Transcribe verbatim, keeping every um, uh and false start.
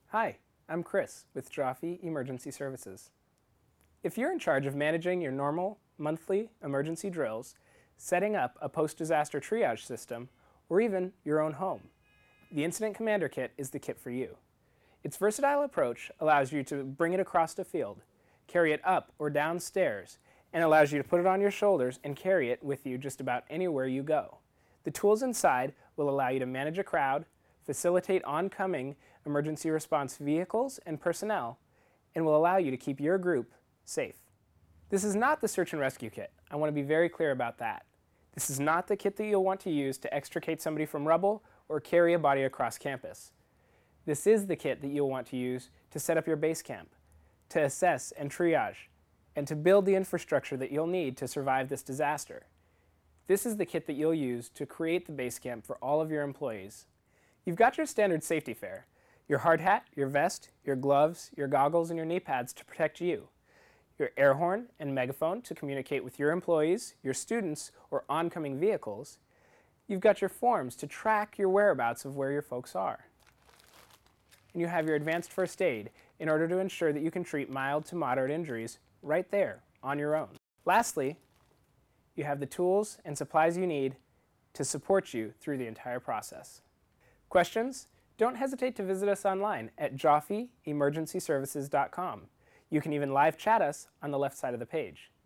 Hi, I'm Chris with Joffe Emergency Services. If you're in charge of managing your normal, monthly emergency drills, setting up a post-disaster triage system, or even your own home, the Incident Commander Kit is the kit for you. Its versatile approach allows you to bring it across the field, carry it up or down stairs, and allows you to put it on your shoulders and carry it with you just about anywhere you go. The tools inside will allow you to manage a crowd, facilitate oncoming emergency response vehicles and personnel, and will allow you to keep your group safe. This is not the search and rescue kit. I want to be very clear about that. This is not the kit that you'll want to use to extricate somebody from rubble or carry a body across campus. This is the kit that you'll want to use to set up your base camp, to assess and triage, and to build the infrastructure that you'll need to survive this disaster. This is the kit that you'll use to create the base camp for all of your employees. You've got your standard safety fare, your hard hat, your vest, your gloves, your goggles, and your knee pads to protect you, your air horn and megaphone to communicate with your employees, your students, or oncoming vehicles. You've got your forms to track your whereabouts of where your folks are. And you have your advanced first aid in order to ensure that you can treat mild to moderate injuries right there on your own. Lastly, you have the tools and supplies you need to support you through the entire process. Questions? Don't hesitate to visit us online at joffe emergency services dot com. You can even live chat us on the left side of the page.